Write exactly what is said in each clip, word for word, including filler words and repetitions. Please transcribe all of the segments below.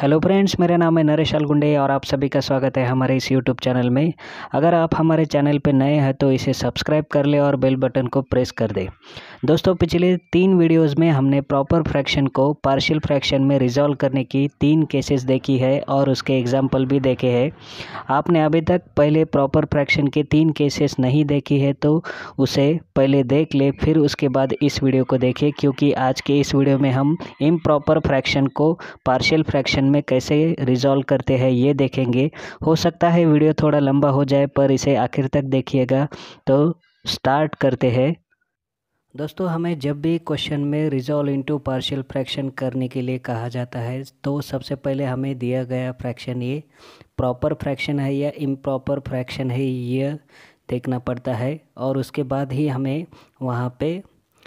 Hello friends, मेरा नाम है नरेश अलगुंडे और आप सभी का स्वागत है हमारे इस यूट्यूब चैनल में। अगर आप हमारे चैनल पर नए हैं तो इसे सब्सक्राइब कर ले और बेल बटन को प्रेस कर दे। दोस्तों, पिछले तीन वीडियोस में हमने प्रॉपर फ्रैक्शन को पार्शियल फ्रैक्शन में रिजॉल्व करने की तीन केसेस देखी है और उसके एग्जाम्पल भी देखे हैं। आपने अभी तक पहले प्रॉपर फ्रैक्शन के तीन केसेस नहीं देखी है तो उसे पहले देख ले, फिर उसके बाद इस वीडियो को देखें, क्योंकि आज के इस वीडियो में हम इम्प्रॉपर फ्रैक्शन को पार्शियल फ्रैक्शन में कैसे रिजॉल्व करते हैं ये देखेंगे। हो सकता है वीडियो थोड़ा लंबा हो जाए, पर इसे आखिर तक देखिएगा। तो स्टार्ट करते हैं। दोस्तों, हमें जब भी क्वेश्चन में रिजॉल्व इनटू पार्शियल फ्रैक्शन करने के लिए कहा जाता है तो सबसे पहले हमें दिया गया फ्रैक्शन ये प्रॉपर फ्रैक्शन है या इम्प्रॉपर फ्रैक्शन है ये देखना पड़ता है, और उसके बाद ही हमें वहाँ पे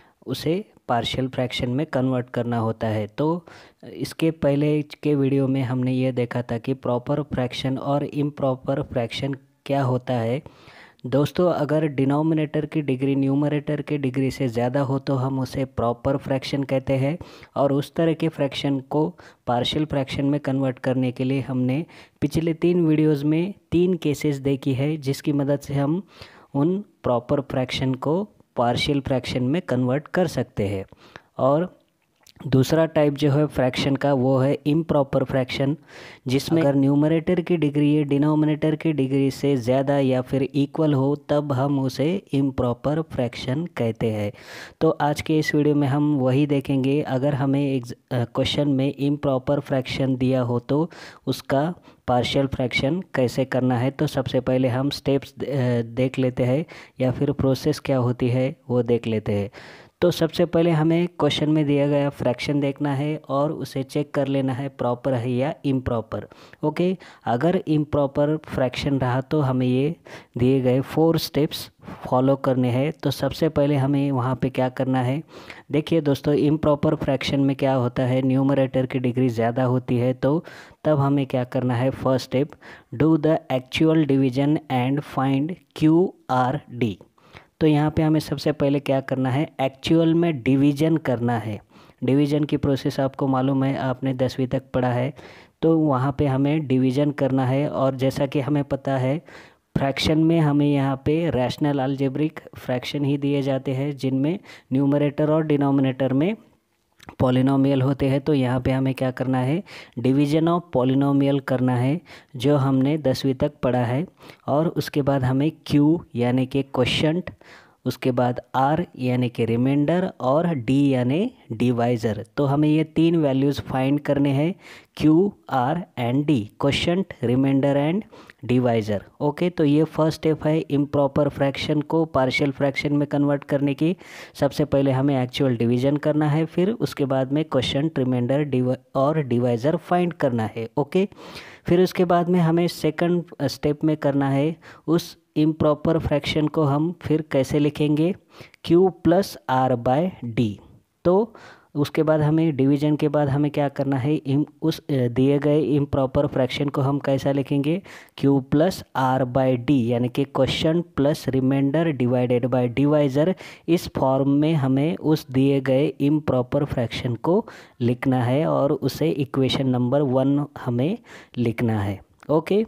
उसे पार्शियल फ्रैक्शन में कन्वर्ट करना होता है। तो इसके पहले के वीडियो में हमने ये देखा था कि प्रॉपर फ्रैक्शन और इम्प्रॉपर फ्रैक्शन क्या होता है। दोस्तों, अगर डिनोमिनेटर की डिग्री न्यूमरेटर की डिग्री से ज़्यादा हो तो हम उसे प्रॉपर फ्रैक्शन कहते हैं, और उस तरह के फ्रैक्शन को पार्शियल फ्रैक्शन में कन्वर्ट करने के लिए हमने पिछले तीन वीडियोज़ में तीन केसेस देखी है, जिसकी मदद से हम उन प्रॉपर फ्रैक्शन को पार्शियल फ्रैक्शन में कन्वर्ट कर सकते हैं। और दूसरा टाइप जो है फ्रैक्शन का वो है इम्प्रॉपर फ्रैक्शन, जिसमें अगर न्यूमरेटर की डिग्री या डिनोमिनेटर की डिग्री से ज़्यादा या फिर इक्वल हो तब हम उसे इम्प्रॉपर फ्रैक्शन कहते हैं। तो आज के इस वीडियो में हम वही देखेंगे। अगर हमें एक क्वेश्चन में इम्प्रॉपर फ्रैक्शन दिया हो तो उसका पार्शियल फ्रैक्शन कैसे करना है। तो सबसे पहले हम स्टेप्स देख लेते हैं, या फिर प्रोसेस क्या होती है वो देख लेते हैं। तो सबसे पहले हमें क्वेश्चन में दिया गया फ्रैक्शन देखना है और उसे चेक कर लेना है प्रॉपर है या इम्प्रॉपर। ओके, अगर इम्प्रॉपर फ्रैक्शन रहा तो हमें ये दिए गए फोर स्टेप्स फॉलो करने हैं। तो सबसे पहले हमें वहाँ पे क्या करना है, देखिए दोस्तों, इम्प्रॉपर फ्रैक्शन में क्या होता है, न्यूमरेटर की डिग्री ज़्यादा होती है तो तब हमें क्या करना है। First step, do the actual division and find Q R D. तो यहाँ पे हमें सबसे पहले क्या करना है, एक्चुअल में डिवीज़न करना है। डिवीज़न की प्रोसेस आपको मालूम है, आपने दसवीं तक पढ़ा है। तो वहाँ पे हमें डिवीज़न करना है, और जैसा कि हमें पता है फ्रैक्शन में हमें यहाँ पे रैशनल अलजेब्रिक फ्रैक्शन ही दिए जाते हैं, जिनमें न्यूमरेटर और डिनोमिनेटर में पॉलिनोमियल होते हैं। तो यहाँ पे हमें क्या करना है, डिवीज़न ऑफ पॉलिनोमियल करना है, जो हमने दसवीं तक पढ़ा है। और उसके बाद हमें क्यू यानी कि क्वोशंट, उसके बाद आर यानी कि रिमाइंडर, और डी यानी डिवाइज़र। तो हमें ये तीन वैल्यूज़ फाइंड करने हैं, Q R and D, quotient, remainder and divisor. Okay, तो ये फर्स्ट स्टेप है इम्प्रॉपर फ्रैक्शन को पार्शियल फ्रैक्शन में कन्वर्ट करने की। सबसे पहले हमें एक्चुअल डिवीज़न करना है, फिर उसके बाद में क्वोशंट, रिमाइंडर डिवा और डिवाइज़र फाइंड करना है। ओके, फिर उसके बाद में हमें सेकंड स्टेप में करना है, उस इम्प्रॉपर फ्रैक्शन को हम फिर कैसे लिखेंगे, Q plus R by D. तो उसके बाद हमें डिवीज़न के बाद हमें क्या करना है, इम उस दिए गए इम्प्रॉपर फ्रैक्शन को हम कैसा लिखेंगे, Q plus R by D, यानी कि quotient plus remainder divided by divisor. इस फॉर्म में हमें उस दिए गए इम्प्रॉपर फ्रैक्शन को लिखना है, और उसे इक्वेशन नंबर वन हमें लिखना है। ओके,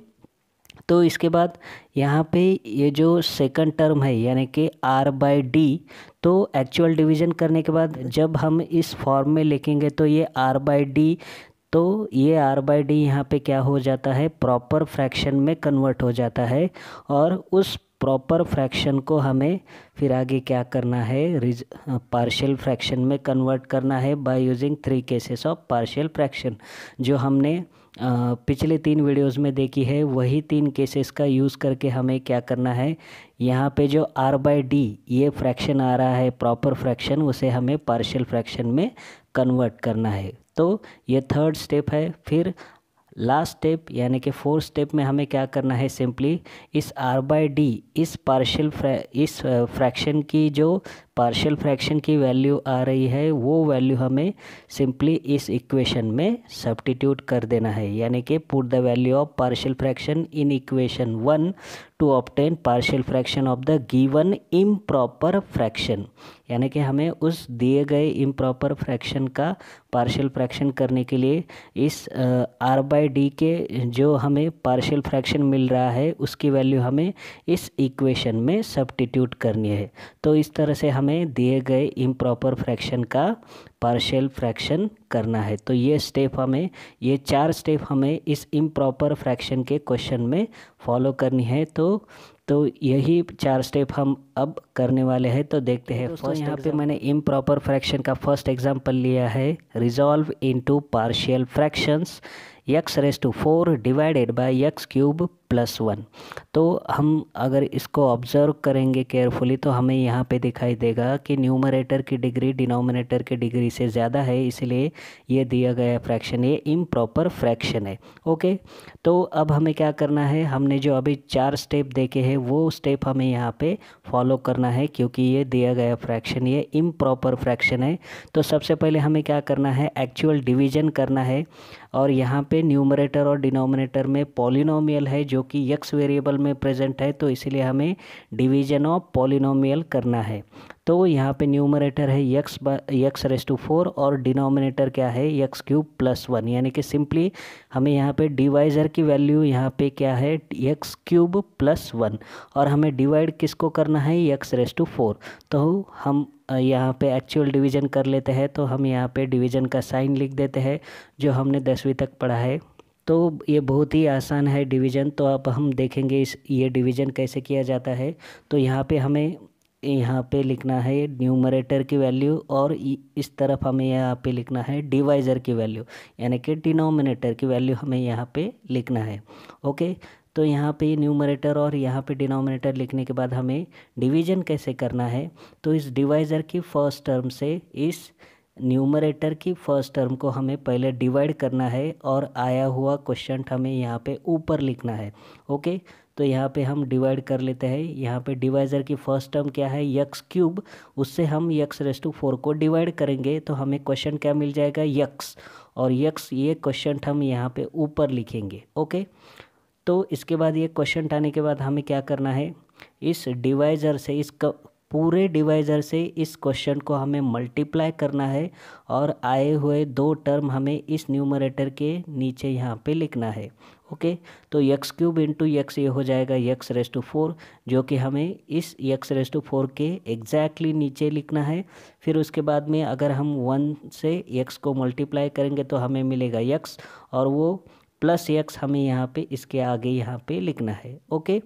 तो इसके बाद यहाँ पे ये जो सेकंड टर्म है यानी कि आर बाय डी, तो एक्चुअल डिवीज़न करने के बाद जब हम इस फॉर्म में लिखेंगे तो ये आर बाय डी, तो ये आर बाय डी यहाँ पे क्या हो जाता है, प्रॉपर फ्रैक्शन में कन्वर्ट हो जाता है। और उस प्रॉपर फ्रैक्शन को हमें फिर आगे क्या करना है, पार्शियल फ्रैक्शन में कन्वर्ट करना है by using three cases of partial fraction, जो हमने आ, पिछले तीन वीडियोस में देखी है। वही तीन केसेस का यूज़ करके हमें क्या करना है, यहाँ पे जो आर बाय डी ये फ्रैक्शन आ रहा है प्रॉपर फ्रैक्शन, उसे हमें पार्शियल फ्रैक्शन में कन्वर्ट करना है। तो ये थर्ड स्टेप है। फिर लास्ट स्टेप यानी कि फोर्थ स्टेप में हमें क्या करना है, सिंपली इस आर बाय डी, इस पार्शियल इस फ्रैक्शन की जो पार्शियल फ्रैक्शन की वैल्यू आ रही है वो वैल्यू हमें सिंपली इस इक्वेशन में सब्स्टिट्यूट कर देना है, यानी कि put the value of partial fraction in equation one to obtain partial fraction of the given improper fraction, यानी कि हमें उस दिए गए इम्प्रॉपर फ्रैक्शन का पार्शियल फ्रैक्शन करने के लिए इस आर बाई डी के जो हमें पार्शियल फ्रैक्शन मिल रहा है उसकी वैल्यू हमें इस इक्वेशन में सब्स्टिट्यूट करनी है। तो इस तरह से हमें दिए गए इम्प्रॉपर फ्रैक्शन का पार्शियल फ्रैक्शन करना है। तो ये स्टेप हमें ये चार स्टेप हमें इस इम्प्रॉपर फ्रैक्शन के क्वेश्चन में फॉलो करनी है। तो तो यही चार स्टेप हम अब करने वाले हैं। तो देखते हैं। फर्स्ट यहाँ पे मैंने इम्प्रॉपर फ्रैक्शन का फर्स्ट एग्जांपल लिया है, resolve into partial fractions x raise to four divided by X cube plus one. तो हम अगर इसको ऑब्जर्व करेंगे केयरफुली तो हमें यहाँ पे दिखाई देगा कि न्यूमरेटर की डिग्री डिनोमिनेटर की डिग्री से ज़्यादा है, इसलिए ये दिया गया फ्रैक्शन ये इम्प्रॉपर फ्रैक्शन है। ओके, तो अब हमें क्या करना है, हमने जो अभी चार स्टेप देखे हैं वो स्टेप हमें यहाँ पे फॉलो करना है, क्योंकि ये दिया गया फ्रैक्शन ये इम्प्रॉपर फ्रैक्शन है। तो सबसे पहले हमें क्या करना है, एक्चुअल डिवीजन करना है। और यहाँ पे न्यूमरेटर और डिनोमिनेटर में पॉलिनोमियल है जो कि एक्स वेरिएबल में प्रेजेंट है, तो इसीलिए हमें डिवीजन ऑफ पॉलिनोमियल करना है। तो यहाँ पे न्यूमरेटर है X X raise to four और डिनोमिनेटर क्या है एक्स क्यूब प्लस वन, यानी कि सिंपली हमें यहाँ पे डिवाइज़र की वैल्यू यहाँ पे क्या है एक्स क्यूब प्लस वन, और हमें डिवाइड किसको करना है एक्स रेस टू फोर। तो हम यहाँ पे एक्चुअल डिवीज़न कर लेते हैं। तो हम यहाँ पे डिवीज़न का साइन लिख देते हैं जो हमने दसवीं तक पढ़ा है। तो ये बहुत ही आसान है डिवीज़न। तो अब हम देखेंगे इस ये डिवीज़न कैसे किया जाता है। तो यहाँ पे हमें यहाँ पे लिखना है न्यूमरेटर की वैल्यू और इस तरफ हमें यहाँ पे लिखना है डिवाइज़र की वैल्यू, यानी कि डिनोमिनेटर की वैल्यू हमें यहाँ पे लिखना है। ओके, तो यहाँ पे न्यूमरेटर और यहाँ पे डिनोमिनेटर लिखने के बाद हमें डिवीज़न कैसे करना है। तो इस डिवाइज़र की फर्स्ट टर्म से इस न्यूमरेटर की फर्स्ट टर्म को हमें पहले डिवाइड करना है और आया हुआ क्वेश्चन हमें यहाँ पे ऊपर लिखना है। ओके, तो यहाँ पे हम डिवाइड कर लेते हैं। यहाँ पे डिवाइज़र की फर्स्ट टर्म क्या है एक्स क्यूब, उससे हम एक्स रेस टू फोर को डिवाइड करेंगे तो हमें क्वेश्चन क्या मिल जाएगा एक्स, और एक्स ये क्वेश्चन हम यहाँ पे ऊपर लिखेंगे। ओके, तो इसके बाद ये क्वेश्चन आने के बाद हमें क्या करना है, इस डिवाइज़र से इस पूरे डिवाइज़र से इस क्वेश्चन को हमें मल्टीप्लाई करना है और आए हुए दो टर्म हमें इस न्यूमरेटर के नीचे यहाँ पे लिखना है। ओके, तो एक्स क्यूब इंटू एक्स ये हो जाएगा एक्स रेस टू फोर, जो कि हमें इस एक्स रेस टू फोर के एग्जैक्टली नीचे लिखना है। फिर उसके बाद में अगर हम वन से एक्स को मल्टीप्लाई करेंगे तो हमें मिलेगा एक्स, और वो प्लस एक्स हमें यहाँ पे इसके आगे यहाँ पे लिखना है। ओके,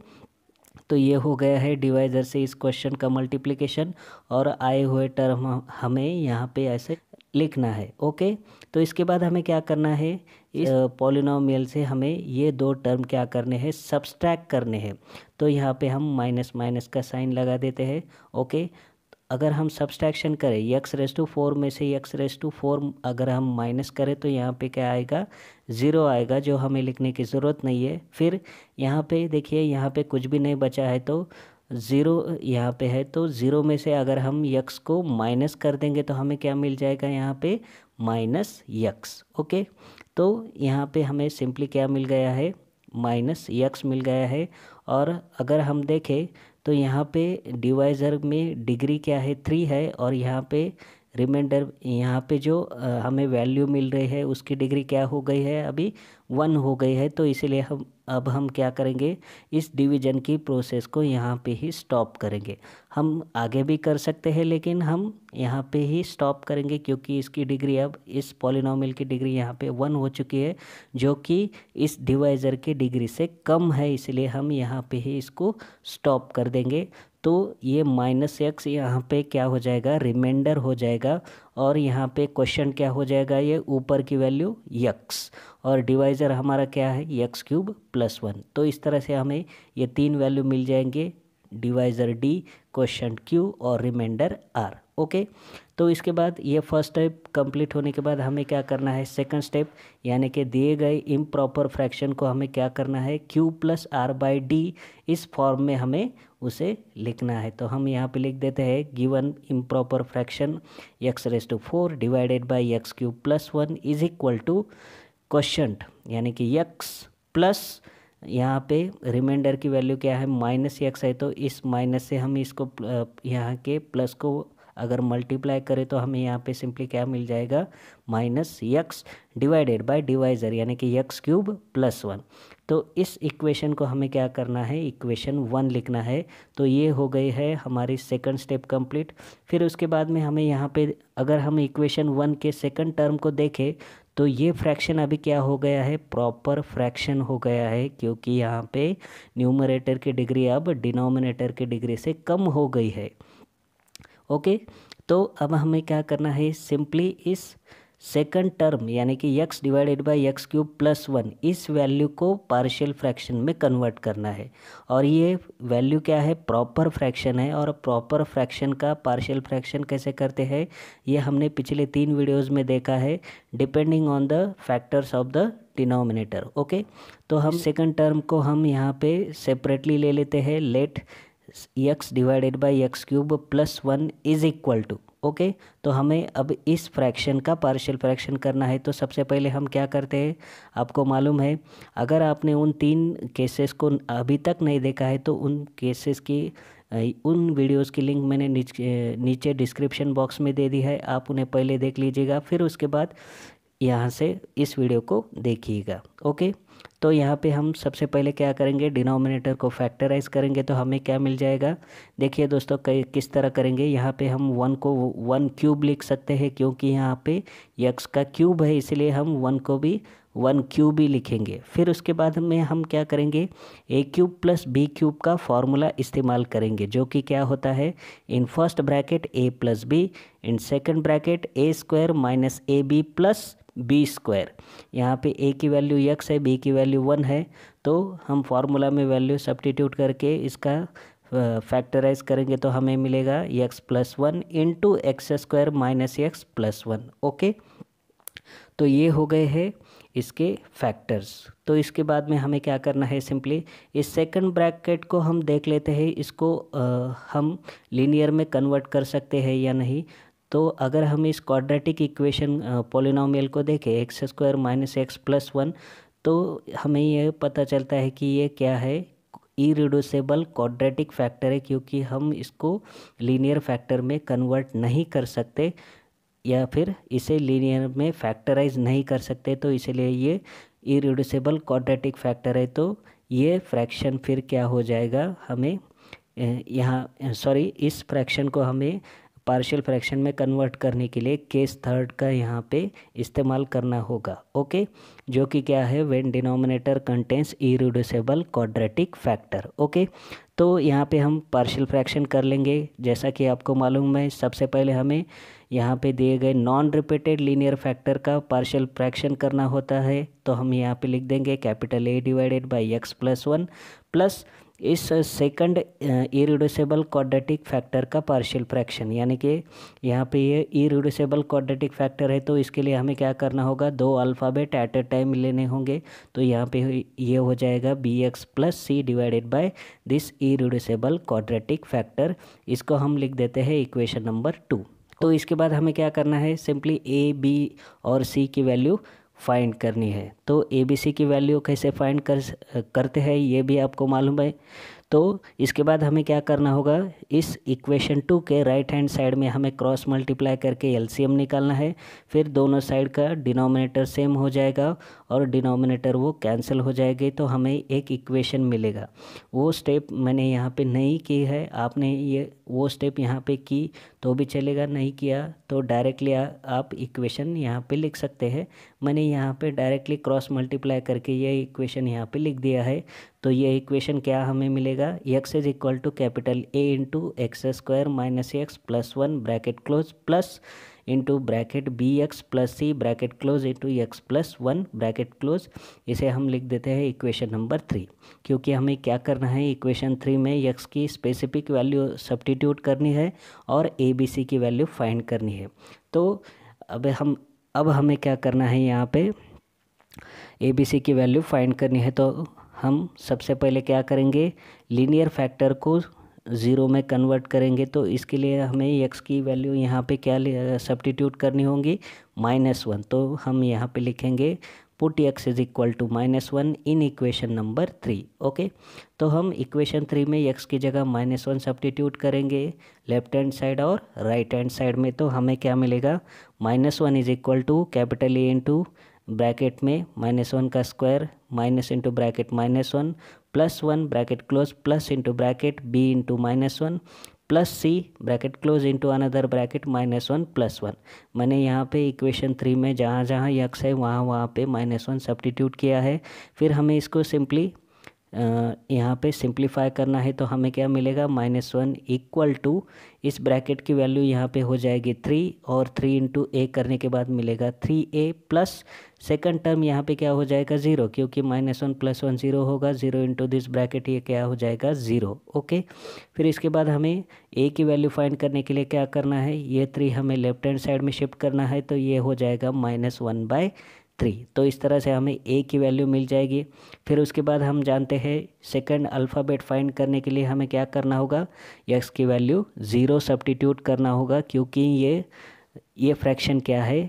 तो ये हो गया है डिवाइज़र से इस क्वेश्चन का मल्टीप्लिकेशन, और आए हुए टर्म हमें यहाँ पे ऐसे लिखना है। ओके, तो इसके बाद हमें क्या करना है, इस पॉलिनोमियल से हमें ये दो टर्म क्या करने हैं, सब्सट्रैक्ट करने हैं। तो यहाँ पे हम माइनस माइनस का साइन लगा देते हैं। ओके, अगर हम सब्सट्रैक्शन करें एक्स रेस टू फोर में से एक्स रेस टू फोर अगर हम माइनस करें तो यहाँ पे क्या आएगा, ज़ीरो आएगा, जो हमें लिखने की ज़रूरत नहीं है। फिर यहाँ पे देखिए यहाँ पे कुछ भी नहीं बचा है तो ज़ीरो यहाँ पे है, तो ज़ीरो में से अगर हम यक्स को माइनस कर देंगे तो हमें क्या मिल जाएगा यहाँ पे माइनस यक्स। ओके, तो यहाँ पे हमें सिंपली क्या मिल गया है, माइनस यक्स मिल गया है। और अगर हम देखें तो यहाँ पे डिवाइज़र में डिग्री क्या है, थ्री है, और यहाँ पे रिमाइंडर यहाँ पे जो आ, हमें वैल्यू मिल रही है उसकी डिग्री क्या हो गई है, अभी वन हो गई है। तो इसीलिए हम अब हम क्या करेंगे, इस डिवीज़न की प्रोसेस को यहाँ पे ही स्टॉप करेंगे। हम आगे भी कर सकते हैं लेकिन हम यहाँ पे ही स्टॉप करेंगे, क्योंकि इसकी डिग्री अब इस पॉलिनोमियल की डिग्री यहाँ पे वन हो चुकी है, जो कि इस डिवाइज़र की डिग्री से कम है, इसलिए हम यहाँ पे ही इसको स्टॉप कर देंगे। तो ये माइनस एक्स यहाँ पे क्या हो जाएगा, रिमाइंडर हो जाएगा, और यहाँ पे क्वेश्चन क्या हो जाएगा, ये ऊपर की वैल्यू यक्स, और डिवाइज़र हमारा क्या है यक्स क्यूब प्लस वन। तो इस तरह से हमें ये तीन वैल्यू मिल जाएंगे, डिवाइज़र डी, क्वेश्चन क्यू और रिमाइंडर आर। ओके। तो इसके बाद ये फर्स्ट स्टेप कंप्लीट होने के बाद हमें क्या करना है, सेकंड स्टेप, यानी कि दिए गए इम्प्रॉपर फ्रैक्शन को हमें क्या करना है, Q plus are by D इस फॉर्म में हमें उसे लिखना है। तो हम यहाँ पे लिख देते हैं given improper fraction x raise to four divided by x cube plus one is equal to quotient, यानी कि एक्स प्लस यहाँ पे रिमाइंडर की वैल्यू क्या है, माइनस एक्स है, तो इस माइनस से हम इसको यहाँ के प्लस को अगर मल्टीप्लाई करें तो हमें यहाँ पे सिंपली क्या मिल जाएगा, minus X divided by divisor यानी कि एक्स क्यूब प्लस वन। तो इस इक्वेशन को हमें क्या करना है, इक्वेशन वन लिखना है। तो ये हो गई है हमारी सेकंड स्टेप कंप्लीट। फिर उसके बाद में हमें यहाँ पे अगर हम इक्वेशन वन के सेकंड टर्म को देखें तो ये फ्रैक्शन अभी क्या हो गया है, प्रॉपर फ्रैक्शन हो गया है, क्योंकि यहाँ पे न्यूमरेटर की डिग्री अब डिनोमिनेटर की डिग्री से कम हो गई है। ओके, तो अब हमें क्या करना है, सिंपली इस सेकंड टर्म यानी कि x divided by x cube plus one इस वैल्यू को पार्शियल फ्रैक्शन में कन्वर्ट करना है। और ये वैल्यू क्या है, प्रॉपर फ्रैक्शन है। और प्रॉपर फ्रैक्शन का पार्शियल फ्रैक्शन कैसे करते हैं, ये हमने पिछले तीन वीडियोस में देखा है, depending on the factors of the denominator. Okay, तो हम सेकंड टर्म को हम यहाँ पे सेपरेटली ले लेते हैं, let X divided by x cube plus one is equal to, okay. तो हमें अब इस फ्रैक्शन का पार्शियल फ्रैक्शन करना है। तो सबसे पहले हम क्या करते हैं, आपको मालूम है, अगर आपने उन तीन केसेस को अभी तक नहीं देखा है तो उन केसेस की उन वीडियोस की लिंक मैंने नीचे नीचे डिस्क्रिप्शन बॉक्स में दे दी है, आप उन्हें पहले देख लीजिएगा, फिर उसके बाद यहाँ से इस वीडियो को देखिएगा। ओके, तो यहाँ पे हम सबसे पहले क्या करेंगे, डिनोमिनेटर को फैक्टराइज करेंगे। तो हमें क्या मिल जाएगा, देखिए दोस्तों कई किस तरह करेंगे। यहाँ पे हम वन को वन क्यूब लिख सकते हैं, क्योंकि यहाँ पे एक्स का क्यूब है, इसलिए हम वन को भी वन क्यूब ही लिखेंगे। फिर उसके बाद में हम क्या करेंगे, A cube plus B cube का फॉर्मूला इस्तेमाल करेंगे, जो कि क्या होता है, in first bracket A plus B, in second bracket A square minus A B plus B square. यहाँ पे ए की वैल्यू एक्स है, बी की वैल्यू वन है, तो हम फार्मूला में वैल्यू सब्स्टिट्यूट करके इसका फैक्टराइज करेंगे तो हमें मिलेगा x plus one into x square minus x plus one. Okay, तो ये हो गए हैं इसके फैक्टर्स। तो इसके बाद में हमें क्या करना है, सिंपली इस सेकंड ब्रैकेट को हम देख लेते हैं, इसको आ, हम लीनियर में कन्वर्ट कर सकते हैं या नहीं। तो अगर हम इस क्वाड्रेटिक इक्वेशन पॉलिनोमियल को देखें x square minus x plus one, तो हमें यह पता चलता है कि ये क्या है, इरिड्यूसिबल क्वाड्रेटिक फैक्टर है, क्योंकि हम इसको लीनियर फैक्टर में कन्वर्ट नहीं कर सकते या फिर इसे लीनियर में फैक्टराइज नहीं कर सकते, तो इसलिए ये इरिड्यूसिबल क्वाड्रेटिक फैक्टर है। तो ये फ्रैक्शन फिर क्या हो जाएगा, हमें यहाँ सॉरी इस फ्रैक्शन को हमें पार्शियल फ्रैक्शन में कन्वर्ट करने के लिए केस थर्ड का यहाँ पे इस्तेमाल करना होगा। ओके, जो कि क्या है, when denominator contains irreducible quadratic factor. Okay, तो यहाँ पे हम पार्शियल फ्रैक्शन कर लेंगे। जैसा कि आपको मालूम है, सबसे पहले हमें यहाँ पे दिए गए नॉन रिपीटेड लीनियर फैक्टर का पार्शियल फ्रैक्शन करना होता है। तो हम यहाँ पे लिख देंगे capital A divided by x plus one plus इस सेकंड इरिड्यूसिबल क्वाड्रेटिक फैक्टर का पार्शियल फ्रैक्शन, यानी कि यहाँ पे ये इरिड्यूसिबल क्वाड्रेटिक फैक्टर है, तो इसके लिए हमें क्या करना होगा, दो अल्फ़ाबेट एट ए टाइम लेने होंगे। तो यहाँ पे ये हो जाएगा b x plus c divided by this irreducible quadratic factor. इसको हम लिख देते हैं इक्वेशन नंबर टू। तो इसके बाद हमें क्या करना है, सिंपली ए बी और सी की वैल्यू फाइंड करनी है। तो ए बी सी की वैल्यू कैसे फाइंड कर करते हैं ये भी आपको मालूम है। तो इसके बाद हमें क्या करना होगा, इस इक्वेशन टू के राइट हैंड साइड में हमें क्रॉस मल्टीप्लाई करके एलसीएम निकालना है। फिर दोनों साइड का डिनोमिनेटर सेम हो जाएगा और डिनोमिनेटर वो कैंसिल हो जाएगी, तो हमें एक इक्वेशन मिलेगा। वो स्टेप मैंने यहाँ पे नहीं की है, आपने ये वो स्टेप यहाँ पे की तो भी चलेगा, नहीं किया तो डायरेक्टली आप इक्वेशन यहाँ पे लिख सकते हैं। मैंने यहाँ पे डायरेक्टली क्रॉस मल्टीप्लाई करके ये इक्वेशन यहाँ पे लिख दिया है। तो ये इक्वेशन क्या हमें मिलेगा, x is equal to capital A into x square minus x plus one bracket close plus into bracket b x plus c bracket close into x plus one bracket close. इसे हम लिख देते हैं equation number three, क्योंकि हमें क्या करना है, इक्वेशन थ्री में एक्स की स्पेसिफिक वैल्यू सब्स्टिट्यूट करनी है और ए बी सी की वैल्यू फाइंड करनी है। तो अब हम अब हमें क्या करना है, यहाँ पे ए बी सी की वैल्यू फाइंड करनी है। तो हम सबसे पहले क्या करेंगे, लीनियर फैक्टर को ज़ीरो में कन्वर्ट करेंगे। तो इसके लिए हमें एक्स की वैल्यू यहाँ पे क्या सब्स्टिट्यूट करनी होगी, माइनस वन। तो हम यहाँ पे लिखेंगे put x is equal to minus one in equation number three. Okay, तो हम इक्वेशन थ्री में एक्स की जगह माइनस वन सब्स्टिट्यूट करेंगे लेफ्ट हैंड साइड और राइट हैंड साइड में। तो हमें क्या मिलेगा, minus one is equal to capital A into bracket में माइनस वन का square minus into bracket minus one plus one bracket close plus into bracket b into minus one plus c bracket close into another bracket minus one plus one. मैंने यहाँ पे equation three में जहाँ जहाँ x है वहाँ वहाँ पे माइनस वन सब्स्टिट्यूट किया है। फिर हमें इसको सिंपली यहाँ पे सिंप्लीफाई करना है। तो हमें क्या मिलेगा, माइनस वन इक्वल टू इस ब्रैकेट की वैल्यू यहाँ पे हो जाएगी थ्री और थ्री इंटू ए करने के बाद मिलेगा three a plus second term यहाँ पे क्या हो जाएगा ज़ीरो, क्योंकि minus one plus one zero होगा, ज़ीरो इंटू दिस ब्रैकेट ये क्या हो जाएगा ज़ीरो। ओके, फिर इसके बाद हमें ए की वैल्यू फाइंड करने के लिए क्या करना है, ये थ्री हमें लेफ्ट हैंड साइड में शिफ्ट करना है। तो ये हो जाएगा माइनस वन बाय थ्री। तो इस तरह से हमें ए की वैल्यू मिल जाएगी। फिर उसके बाद हम जानते हैं सेकंड अल्फ़ाबेट फाइंड करने के लिए हमें क्या करना होगा, एक्स की वैल्यू ज़ीरो सब्स्टिट्यूट करना होगा, क्योंकि ये ये फ्रैक्शन क्या है,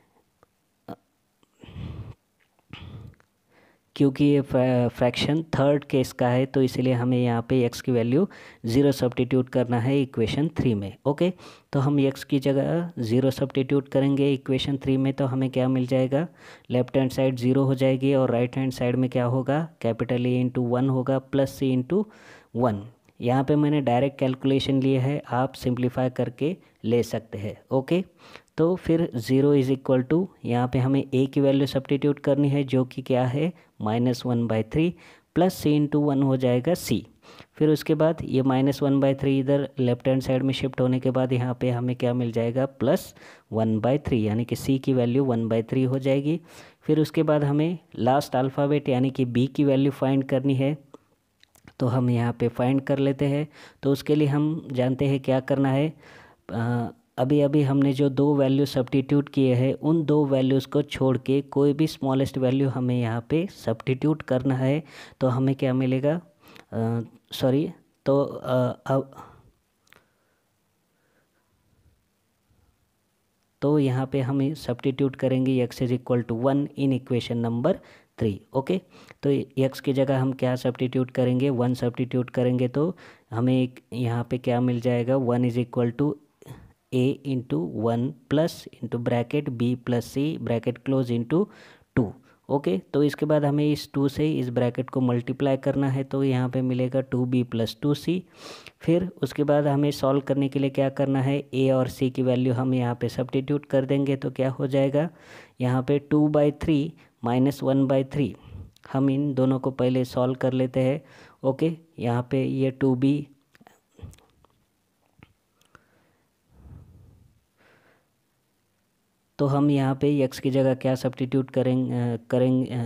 क्योंकि ये फ्रैक्शन थर्ड केस का है। तो इसलिए हमें यहाँ पे एक्स की वैल्यू ज़ीरो सब्स्टिट्यूट करना है इक्वेशन थ्री में। ओके, तो हम एक्स की जगह ज़ीरो सब्स्टिट्यूट करेंगे इक्वेशन थ्री में। तो हमें क्या मिल जाएगा, लेफ्ट हैंड साइड ज़ीरो हो जाएगी और राइट हैंड साइड में क्या होगा, कैपिटल ए इंटू वन होगा प्लस सी इंटू वन। यहाँ पे मैंने डायरेक्ट कैलकुलेशन लिए है, आप सिंप्लीफाई करके ले सकते हैं। ओके, तो फिर ज़ीरो इज़ इक्वल टू यहाँ पे हमें ए की वैल्यू सब्स्टिट्यूट करनी है, जो कि क्या है minus one by three plus c into one हो जाएगा सी। फिर उसके बाद ये माइनस वन बाई थ्री इधर लेफ्ट हैंड साइड में शिफ्ट होने के बाद यहाँ पे हमें क्या मिल जाएगा, प्लस वन बाई थ्री, यानी कि सी की वैल्यू वन बाई थ्री हो जाएगी। फिर उसके बाद हमें लास्ट अल्फ़ाबेट यानी कि बी की वैल्यू फाइंड करनी है। तो हम यहाँ पे फाइंड कर लेते हैं। तो उसके लिए हम जानते हैं क्या करना है, आ, अभी अभी हमने जो दो वैल्यू सब्स्टिट्यूट किए हैं उन दो वैल्यूज़ को छोड़ के कोई भी स्मॉलेस्ट वैल्यू हमें यहाँ पे सब्स्टिट्यूट करना है। तो हमें क्या मिलेगा, सॉरी तो अब तो यहाँ पे हम सब्स्टिट्यूट करेंगे x is equal to one in equation number three. Okay, तो एक्स की जगह हम क्या सब्स्टिट्यूट करेंगे, वन सब्स्टिट्यूट करेंगे। तो हमें एक यहाँ पे क्या मिल जाएगा, one is equal to a into one plus into bracket b plus c bracket close into two. Okay, तो इसके बाद हमें इस टू से इस ब्रैकेट को मल्टीप्लाई करना है। तो यहाँ पे मिलेगा two b plus two c. फिर उसके बाद हमें सॉल्व करने के लिए क्या करना है, ए और सी की वैल्यू हम यहाँ पे सब्स्टिट्यूट कर देंगे। तो क्या हो जाएगा, यहाँ पे two by three minus one by three. हम इन दोनों को पहले सॉल्व कर लेते हैं। ओके, यहाँ पे ये टू बी तो हम यहाँ पे x की जगह क्या सब्स्टिट्यूट करेंगे करेंगे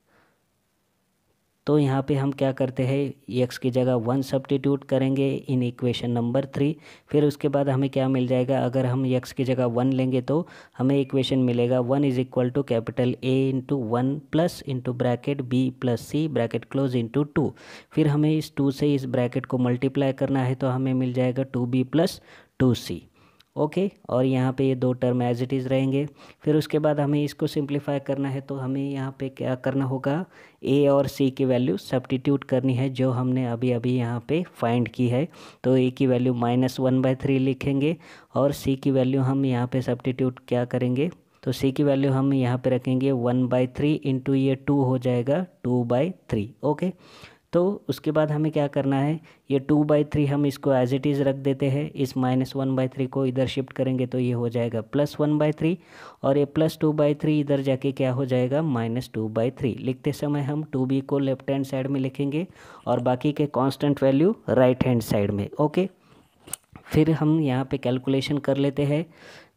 तो यहाँ पे हम क्या करते हैं, x की जगह वन सब्स्टिट्यूट करेंगे इन इक्वेशन नंबर थ्री। फिर उसके बाद हमें क्या मिल जाएगा, अगर हम x की जगह वन लेंगे तो हमें इक्वेशन मिलेगा one is equal to capital a into one plus into bracket b plus c bracket close into two. फिर हमें इस टू से इस ब्रैकेट को मल्टीप्लाई करना है। तो हमें मिल जाएगा two b plus two c. Okay okay, और यहाँ पे ये दो टर्म एज इट इज़ रहेंगे। फिर उसके बाद हमें इसको सिंप्लीफाई करना है। तो हमें यहाँ पे क्या करना होगा, ए और सी की वैल्यू सब्स्टिट्यूट करनी है, जो हमने अभी अभी यहाँ पे फाइंड की है। तो ए की value minus one by three लिखेंगे और सी की वैल्यू हम यहाँ पे सब्स्टिट्यूट क्या करेंगे, तो सी की वैल्यू हम यहाँ पे रखेंगे वन बाई थ्री इंटू ये टू हो जाएगा टू बाई थ्री। ओके, तो उसके बाद हमें क्या करना है, ये टू बाई थ्री हम इसको एज इट इज़ रख देते हैं। इस माइनस वन बाई थ्री को इधर शिफ्ट करेंगे तो ये हो जाएगा प्लस वन बाई थ्री और ये प्लस टू बाई थ्री इधर जाके क्या हो जाएगा, माइनस टू बाई थ्री। लिखते समय हम टू बी को लेफ्ट हैंड साइड में लिखेंगे और बाकी के constant value right hand side में। ओके, फिर हम यहाँ पे कैलकुलेशन कर लेते हैं।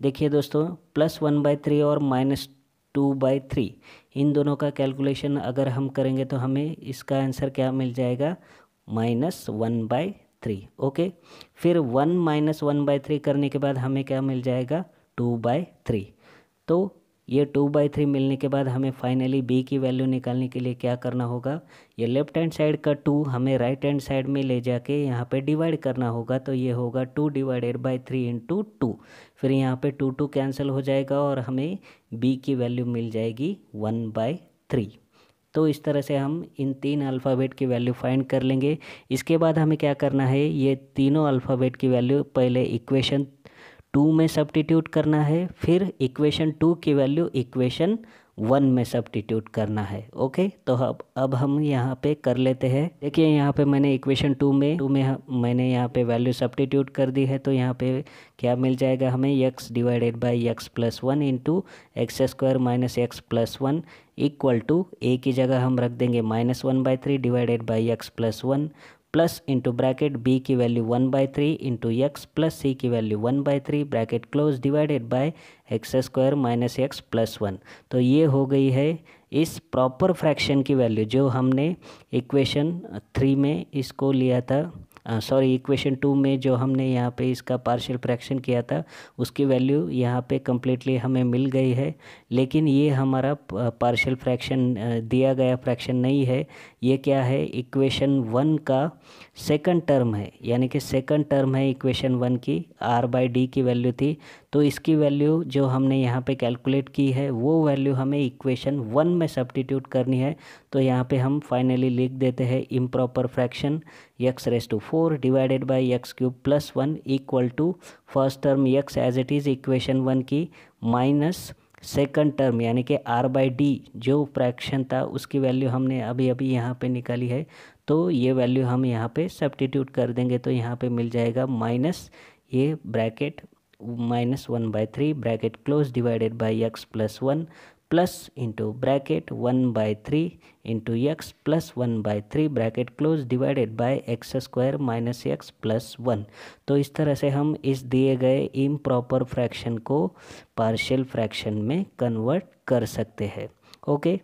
देखिए दोस्तों, प्लस वन बाई थ्री और माइनस टू बाई थ्री इन दोनों का कैलकुलेशन अगर हम करेंगे तो हमें इसका आंसर क्या मिल जाएगा, minus one by three. Okay, फिर one minus one by three करने के बाद हमें क्या मिल जाएगा, टू बाई थ्री। तो ये टू बाई थ्री मिलने के बाद हमें फाइनली बी की वैल्यू निकालने के लिए क्या करना होगा, ये लेफ्ट हैंड साइड का टू हमें राइट हैंड साइड में ले जाके यहाँ पे डिवाइड करना होगा। तो ये होगा two divided by three into two, फिर यहाँ पे टू टू कैंसिल हो जाएगा और हमें बी की वैल्यू मिल जाएगी वन बाई थ्री। तो इस तरह से हम इन तीन अल्फ़ाबेट की वैल्यू फाइंड कर लेंगे। इसके बाद हमें क्या करना है, ये तीनों अल्फ़ाबेट की वैल्यू पहले इक्वेशन टू में सब्स्टिट्यूट करना है, फिर इक्वेशन टू की वैल्यू इक्वेशन वन में सब्स्टिट्यूट करना है। ओके, तो अब अब हम यहाँ पे कर लेते हैं। देखिए यहाँ पे मैंने इक्वेशन टू में टू में मैंने यहाँ पे वैल्यू सब्स्टिट्यूट कर दी है। तो यहाँ पे क्या मिल जाएगा हमें, x divided by x plus one into x square minus x plus one equal to ए की जगह हम रख देंगे minus one by three divided by x plus one plus into bracket b की value one by three into x plus c की value one by three bracket close divided by x square minus x plus one. तो ये हो गई है इस proper fraction की value जो हमने इक्वेशन थ्री में इसको लिया था, सॉरी इक्वेशन टू में जो हमने यहाँ पे इसका पार्शियल फ्रैक्शन किया था उसकी वैल्यू यहाँ पे कम्प्लीटली हमें मिल गई है। लेकिन ये हमारा पार्शियल फ्रैक्शन दिया गया फ्रैक्शन नहीं है, ये क्या है, इक्वेशन वन का सेकंड टर्म है, यानी कि सेकंड टर्म है इक्वेशन वन की, आर बाई डी की वैल्यू थी। तो इसकी वैल्यू जो हमने यहाँ पे कैलकुलेट की है वो वैल्यू हमें इक्वेशन वन में सब्स्टिट्यूट करनी है। तो यहाँ पे हम फाइनली लिख देते हैं improper fraction x raise to four divided by x cube plus one equal to first term x as it is equation one की माइनस सेकंड टर्म यानी कि आर बाई डी जो फ्रैक्शन था उसकी वैल्यू हमने अभी अभी यहाँ पे निकाली है। तो ये वैल्यू हम यहाँ पे सब्स्टिट्यूट कर देंगे। तो यहाँ पे मिल जाएगा माइनस ये bracket minus one by three bracket close divided by x plus one plus into bracket one by three into x plus one by three bracket close divided by x square minus x plus one. तो इस तरह से हम इस दिए गए improper fraction को partial fraction में कन्वर्ट कर सकते हैं। ओके,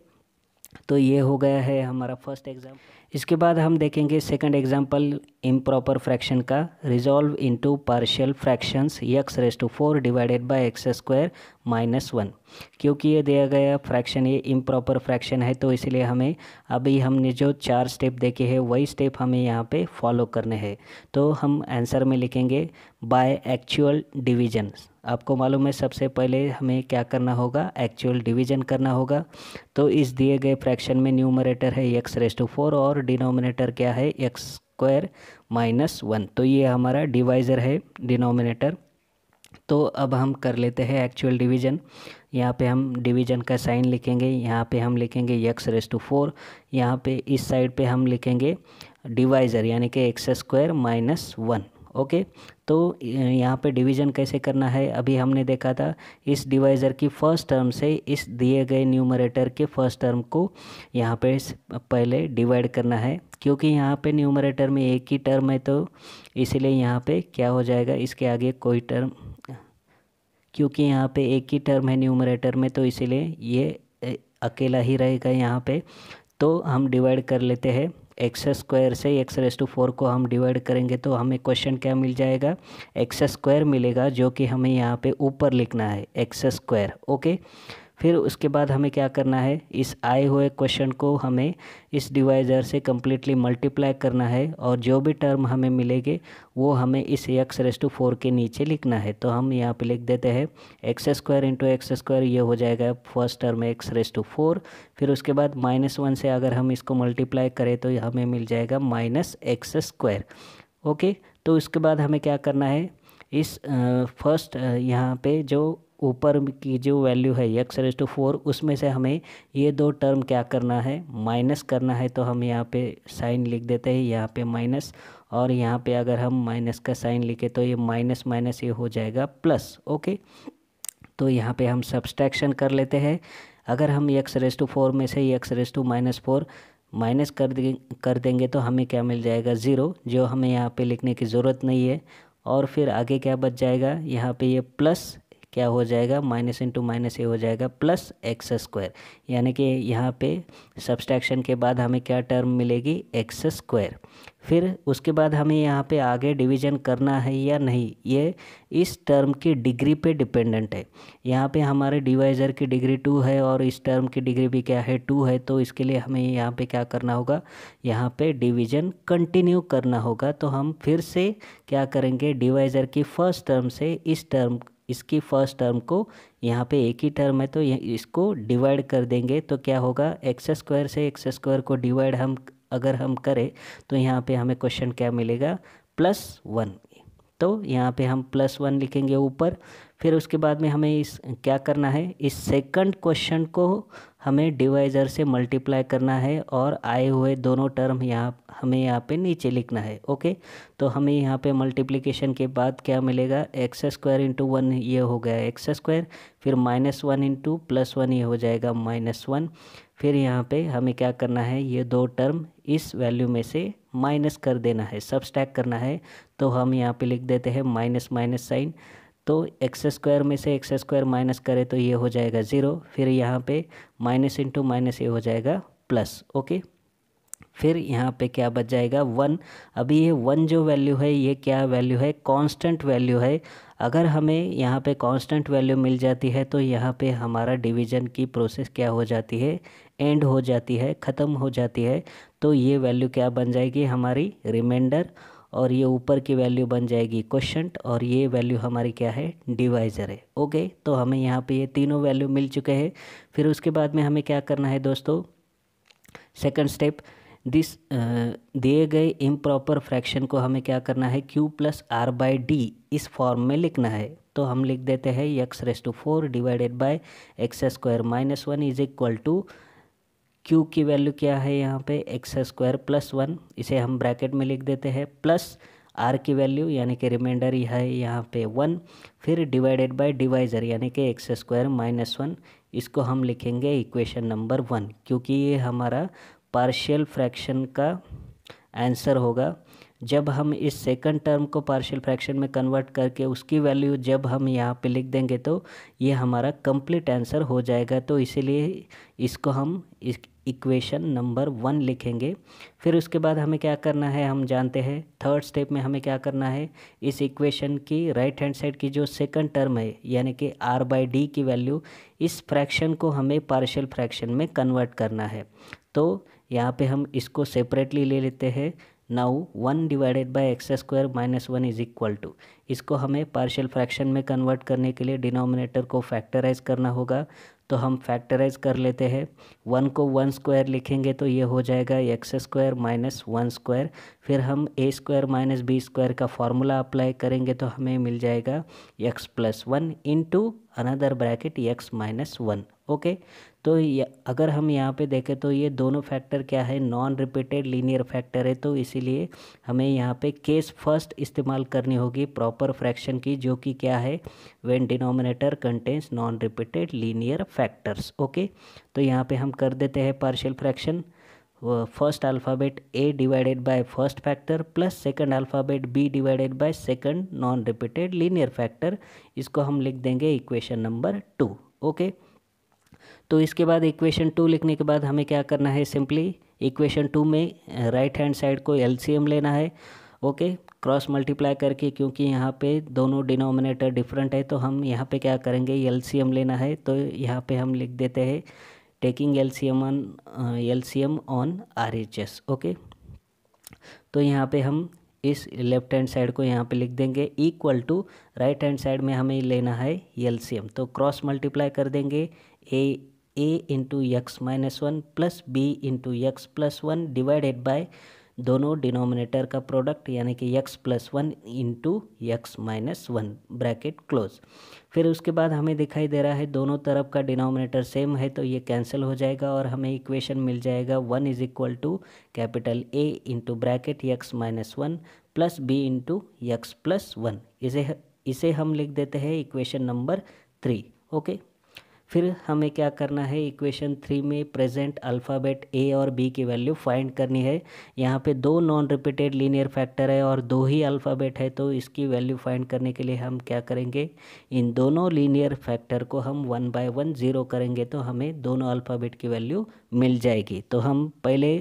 तो ये हो गया है हमारा फर्स्ट एग्जाम्पल। इसके बाद हम देखेंगे सेकंड एग्जाम्पल इम्प्रॉपर फ्रैक्शन का, resolve into partial fractions x raise to four divided by x square minus one. क्योंकि ये दिया गया फ्रैक्शन ये इम्प्रॉपर फ्रैक्शन है तो इसलिए हमें अभी हमने जो चार स्टेप देखे हैं वही स्टेप हमें यहाँ पे फॉलो करने हैं। तो हम आंसर में लिखेंगे बाय एक्चुअल डिवीजन। आपको मालूम है सबसे पहले हमें क्या करना होगा, एक्चुअल डिवीजन करना होगा। तो इस दिए गए फ्रैक्शन में न्यूमरेटर है एक्स रेस टू फोर और डिनोमिनेटर क्या है, एक्स स्क्वायर माइनस वन। तो ये हमारा डिवाइज़र है डिनोमिनेटर। तो अब हम कर लेते हैं एक्चुअल डिवीजन। यहाँ पे हम डिवीजन का साइन लिखेंगे, यहाँ पे हम लिखेंगे एक्स रेस टू फोर, यहाँ पे इस साइड पे हम लिखेंगे डिवाइज़र यानी कि x square minus one. Okay, तो यहाँ पे डिवीज़न कैसे करना है अभी हमने देखा था, इस डिवाइज़र की फर्स्ट टर्म से इस दिए गए न्यूमरेटर के फर्स्ट टर्म को यहाँ पे पहले डिवाइड करना है। क्योंकि यहाँ पे न्यूमरेटर में एक ही टर्म है तो इसीलिए यहाँ पे क्या हो जाएगा, इसके आगे कोई टर्म, क्योंकि यहाँ पे एक ही टर्म है न्यूमरेटर में तो इसीलिए ये अकेला ही रहेगा यहाँ पे। तो हम डिवाइड कर लेते हैं, एक्स स्क्वायर से एक्स रेस टू फोर को हम डिवाइड करेंगे तो हमें क्वेश्चन क्या मिल जाएगा, एक्स स्क्वायर मिलेगा, जो कि हमें यहाँ पे ऊपर लिखना है एक्स स्क्वायर। ओके, फिर उसके बाद हमें क्या करना है, इस आए हुए क्वेश्चन को हमें इस डिवाइज़र से कम्प्लीटली मल्टीप्लाई करना है और जो भी टर्म हमें मिलेंगे वो हमें इस एक्स रेस टू फोर के नीचे लिखना है। तो हम यहाँ पे लिख देते हैं x square into x square, ये हो जाएगा first term x raise to four. फिर उसके बाद माइनस वन से अगर हम इसको मल्टीप्लाई करें तो हमें मिल जाएगा माइनस एक्स स्क्वायर। ओके, तो उसके बाद हमें क्या करना है, इस फर्स्ट यहाँ पे जो ऊपर की जो वैल्यू है एक्स रेस टू फोर उसमें से हमें ये दो टर्म क्या करना है, माइनस करना है। तो हम यहाँ पे साइन लिख देते हैं, यहाँ पे माइनस, और यहाँ पे अगर हम माइनस का साइन लिखे तो ये माइनस माइनस ये हो जाएगा प्लस। ओके, तो यहाँ पे हम सब्सट्रैक्शन कर लेते हैं। अगर हम एक्स रेस टू फोर में से x raise to minus four minus कर दे कर देंगे तो हमें क्या मिल जाएगा, ज़ीरो, जो हमें यहाँ पे लिखने की ज़रूरत नहीं है। और फिर आगे क्या बच जाएगा, यहाँ पे ये प्लस क्या हो जाएगा, माइनस इंटू माइनस ये हो जाएगा प्लस एक्स स्क्वायर, यानी कि यहाँ पे सब्सट्रैक्शन के बाद हमें क्या टर्म मिलेगी, एक्स स्क्वायर। फिर उसके बाद हमें यहाँ पे आगे डिवीजन करना है या नहीं, ये इस टर्म की डिग्री पे डिपेंडेंट है। यहाँ पे हमारे डिवाइज़र की डिग्री टू है और इस टर्म की डिग्री भी क्या है, टू है, तो इसके लिए हमें यहाँ पे क्या करना होगा, यहाँ पे डिवीजन कंटिन्यू करना होगा। तो हम फिर से क्या करेंगे, डिवाइज़र की फर्स्ट टर्म से इस टर्म इसकी फर्स्ट टर्म को, यहाँ पे एक ही टर्म है तो इसको डिवाइड कर देंगे। तो क्या होगा, एक्स स्क्वायर से एक्स स्क्वायर को डिवाइड हम अगर हम करें तो यहाँ पे हमें क्वेश्चन क्या मिलेगा, प्लस वन। तो यहाँ पे हम प्लस वन लिखेंगे ऊपर। फिर उसके बाद में हमें इस क्या करना है, इस सेकंड क्वेश्चन को हमें डिवाइज़र से मल्टीप्लाई करना है और आए हुए दोनों टर्म यहाँ हमें यहाँ पे नीचे लिखना है। ओके, तो हमें यहाँ पे मल्टीप्लिकेशन के बाद क्या मिलेगा, एक्स स्क्वायर इंटू वन ये हो गया एक्स स्क्वायर, फिर minus one into plus one ये हो जाएगा माइनस वन। फिर यहाँ पे हमें क्या करना है, ये दो टर्म इस वैल्यू में से माइनस कर देना है, सबट्रैक्ट करना है। तो हम यहाँ पे लिख देते हैं माइनस माइनस साइन। तो एक्स स्क्वायर में से एक्स स्क्वायर माइनस करें तो ये हो जाएगा ज़ीरो। फिर यहाँ पे माइनस इंटू माइनस ये हो जाएगा प्लस। ओके, फिर यहाँ पे क्या बच जाएगा, वन। अभी ये वन जो वैल्यू है ये क्या वैल्यू है, कांस्टेंट वैल्यू है। अगर हमें यहाँ पे कांस्टेंट वैल्यू मिल जाती है तो यहाँ पे हमारा डिवीज़न की प्रोसेस क्या हो जाती है, एंड हो जाती है, ख़त्म हो जाती है। तो ये वैल्यू क्या बन जाएगी, हमारी रिमाइंडर, और ये ऊपर की वैल्यू बन जाएगी क्वोशंट, और ये वैल्यू हमारी क्या है, डिवाइज़र है। ओके, तो हमें यहाँ पे ये तीनों वैल्यू मिल चुके हैं। फिर उसके बाद में हमें क्या करना है दोस्तों, सेकंड स्टेप, दिस दिए गए इम्प्रॉपर फ्रैक्शन को हमें क्या करना है, Q plus are by D इस फॉर्म में लिखना है। तो हम लिख देते हैं x raise to four divided by x square minus one is equal to, q की वैल्यू क्या है यहाँ पे, एक्स स्क्वायर प्लस वन, इसे हम ब्रैकेट में लिख देते हैं, प्लस आर की वैल्यू यानी कि रिमाइंडर यह है यहाँ पे वन, फिर डिवाइडेड बाय डिवाइज़र यानी कि एक्स स्क्वायर माइनस वन, इसको हम लिखेंगे इक्वेशन नंबर वन, क्योंकि ये हमारा पार्शियल फ्रैक्शन का आंसर होगा। जब हम इस सेकंड टर्म को पार्शियल फ्रैक्शन में कन्वर्ट करके उसकी वैल्यू जब हम यहाँ पे लिख देंगे तो ये हमारा कंप्लीट आंसर हो जाएगा। तो इसीलिए इसको हम इस इक्वेशन नंबर वन लिखेंगे। फिर उसके बाद हमें क्या करना है, हम जानते हैं थर्ड स्टेप में हमें क्या करना है, इस इक्वेशन की राइट हैंड साइड की जो सेकंड टर्म है यानी कि आर बाई डी की वैल्यू, इस फ्रैक्शन को हमें पार्शियल फ्रैक्शन में कन्वर्ट करना है। तो यहाँ पे हम इसको सेपरेटली ले लेते हैं। Now one divided by x square minus one is equal to, इसको हमें पार्शियल फ्रैक्शन में कन्वर्ट करने के लिए डिनोमिनेटर को फैक्टराइज करना होगा। तो हम फैक्टराइज कर लेते हैं, वन को वन स्क्वायर लिखेंगे तो ये हो जाएगा x square minus one square. फिर हम a square minus b square का फॉर्मूला अप्लाई करेंगे तो हमें मिल जाएगा x plus one into another bracket x minus one. Okay, तो अगर हम यहाँ पे देखें तो ये दोनों फैक्टर क्या है, नॉन रिपीटेड लीनियर फैक्टर है। तो इसीलिए हमें यहाँ पे केस फर्स्ट इस्तेमाल करनी होगी प्रॉपर फ्रैक्शन की, जो कि क्या है, when denominator contains non repeated linear factors. Okay, तो यहाँ पे हम कर देते हैं partial fraction, first alphabet a divided by first factor plus second alphabet b divided by second non repeated linear factor, इसको हम लिख देंगे इक्वेशन नंबर टू। ओके, तो इसके बाद इक्वेशन टू लिखने के बाद हमें क्या करना है, सिंपली इक्वेशन टू में राइट हैंड साइड को एलसीएम लेना है। ओके, क्रॉस मल्टीप्लाई करके, क्योंकि यहाँ पे दोनों डिनोमिनेटर डिफरेंट है तो हम यहाँ पे क्या करेंगे, एलसीएम लेना है। तो यहाँ पे हम लिख देते हैं taking LCM on LCM on RHS. Okay, तो यहाँ पे हम इस लेफ्ट हैंड साइड को यहाँ पे लिख देंगे equal to, right hand side में हमें लेना है एलसीएम। तो क्रॉस मल्टीप्लाई कर देंगे, a a into x minus one plus B into x plus one divided by दोनों डिनोमिनेटर का प्रोडक्ट यानी कि x plus one into x minus one, bracket close. फिर उसके बाद हमें दिखाई दे रहा है दोनों तरफ का डिनोमिनेटर सेम है तो ये कैंसिल हो जाएगा और हमें इक्वेशन मिल जाएगा one is equal to capital A into bracket x minus one plus B into x plus one. इसे इसे हम लिख देते हैं इक्वेशन नंबर थ्री। ओके, फिर हमें क्या करना है, इक्वेशन थ्री में प्रेजेंट अल्फ़ाबेट ए और बी की वैल्यू फाइंड करनी है। यहाँ पे दो नॉन रिपीटेड लीनियर फैक्टर है और दो ही अल्फ़ाबेट है, तो इसकी वैल्यू फाइंड करने के लिए हम क्या करेंगे, इन दोनों लीनियर फैक्टर को हम वन बाय वन ज़ीरो करेंगे तो हमें दोनों अल्फ़ाबेट की वैल्यू मिल जाएगी। तो हम पहले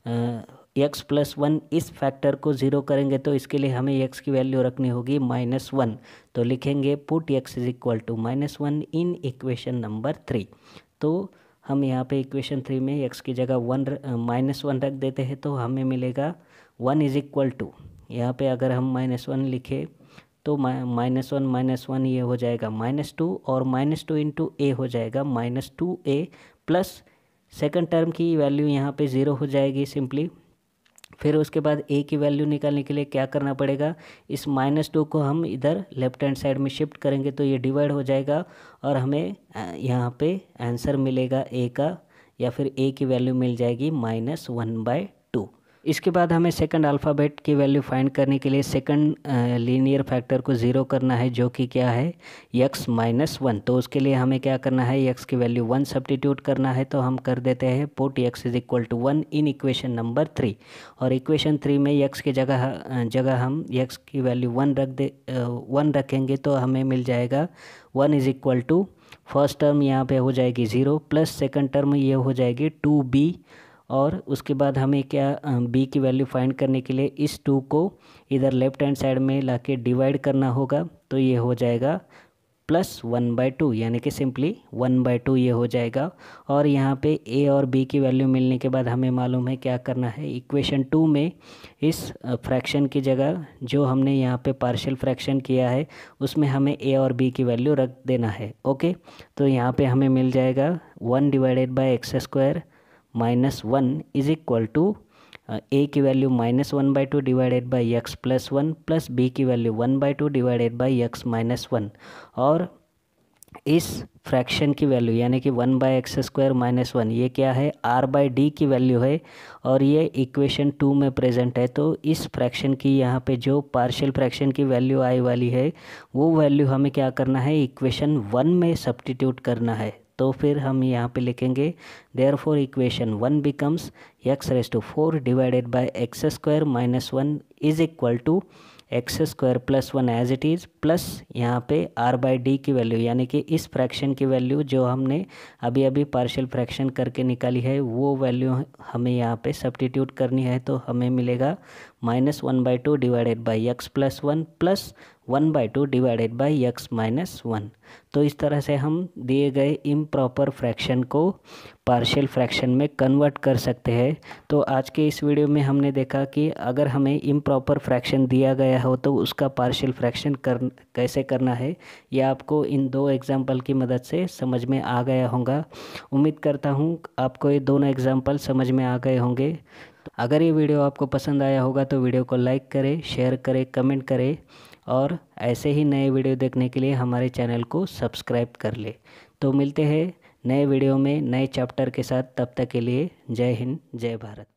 एक्स प्लस वन इस फैक्टर को ज़ीरो करेंगे, तो इसके लिए हमें एक्स की वैल्यू रखनी होगी माइनस वन। तो लिखेंगे put x is equal to minus one in equation number three. तो हम यहाँ पे इक्वेशन थ्री में एक्स की जगह वन माइनस वन रख देते हैं, तो हमें मिलेगा वन इज इक्वल टू, यहाँ पे अगर हम माइनस वन लिखे तो माइनस वन माइनस वन ये हो जाएगा माइनस टू, और माइनस टू इंटू ए हो जाएगा minus two A, plus second term की वैल्यू यहाँ पे ज़ीरो हो जाएगी सिंपली। फिर उसके बाद ए की वैल्यू निकालने के लिए क्या करना पड़ेगा, इस माइनस टू को हम इधर लेफ्ट हैंड साइड में शिफ्ट करेंगे तो ये डिवाइड हो जाएगा और हमें यहाँ पे आंसर मिलेगा ए का, या फिर ए की वैल्यू मिल जाएगी माइनस वन बाय टू। इसके बाद हमें सेकंड अल्फ़ाबेट की वैल्यू फाइंड करने के लिए सेकंड लीनियर फैक्टर को ज़ीरो करना है, जो कि क्या है, एक्स माइनस वन। तो उसके लिए हमें क्या करना है, एक्स की वैल्यू वन सब्स्टिट्यूट करना है। तो हम कर देते हैं put x is equal to one in equation number three, और इक्वेशन थ्री में एक्स की जगह जगह हम एक्स की वैल्यू वन रख दे वन रखेंगे तो हमें मिल जाएगा one is equal to, first term यहाँ पे हो जाएगी ज़ीरो, प्लस सेकंड टर्म ये हो जाएगी टू बी, और उसके बाद हमें क्या b की वैल्यू फाइंड करने के लिए इस टू को इधर लेफ्ट हैंड साइड में लाके डिवाइड करना होगा, तो ये हो जाएगा प्लस वन बाई टू, यानी कि सिंपली वन बाई टू ये हो जाएगा। और यहाँ पे a और b की वैल्यू मिलने के बाद हमें मालूम है क्या करना है, इक्वेशन टू में इस फ्रैक्शन की जगह जो हमने यहाँ पे पार्शियल फ्रैक्शन किया है उसमें हमें a और b की वैल्यू रख देना है। ओके, तो यहाँ पे हमें मिल जाएगा one divided by x square minus one is equal to ए की value minus one by two divided by x plus one, plus B की value one by two divided by x minus one, और इस fraction की value यानी कि one by x square minus one ये क्या है, आर बाई डी की वैल्यू है, और ये इक्वेशन टू में प्रेजेंट है। तो इस फ्रैक्शन की यहाँ पे जो पार्शियल फ्रैक्शन की वैल्यू आई वाली है वो वैल्यू हमें क्या करना है, इक्वेशन वन में सब्स्टिट्यूट करना है। तो फिर हम यहाँ पे लिखेंगे therefore equation one becomes x raise to four divided by x square minus one is equal to x square plus one as it is, plus यहाँ पे आर बाई डी की वैल्यू यानी कि इस फ्रैक्शन की वैल्यू जो हमने अभी अभी पार्शियल फ्रैक्शन करके निकाली है वो वैल्यू हमें यहाँ पे सब्स्टिट्यूट करनी है। तो हमें मिलेगा minus one by two divided by x plus one plus one by two divided by x minus one. तो इस तरह से हम दिए गए इम्प्रॉपर फ्रैक्शन को पार्शियल फ्रैक्शन में कन्वर्ट कर सकते हैं। तो आज के इस वीडियो में हमने देखा कि अगर हमें इम्प्रॉपर फ्रैक्शन दिया गया हो तो उसका पार्शियल फ्रैक्शन कर कैसे करना है, यह आपको इन दो एग्जाम्पल की मदद से समझ में आ गया होगा। उम्मीद करता हूँ आपको ये दोनों एग्जाम्पल समझ में आ गए होंगे। अगर ये वीडियो आपको पसंद आया होगा तो वीडियो को लाइक करें, शेयर करें, कमेंट करें, और ऐसे ही नए वीडियो देखने के लिए हमारे चैनल को सब्सक्राइब कर ले। तो मिलते हैं नए वीडियो में नए चैप्टर के साथ, तब तक के लिए जय हिंद, जय भारत।